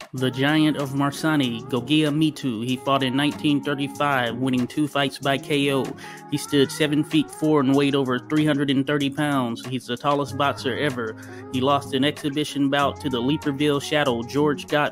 The Giant of Marsani, Gogea Mitu. He fought in 1935, winning 2 fights by KO. He stood 7 feet 4 and weighed over 330 pounds. He's the tallest boxer ever. He lost an exhibition bout to the Libreville Shadow, George Gott.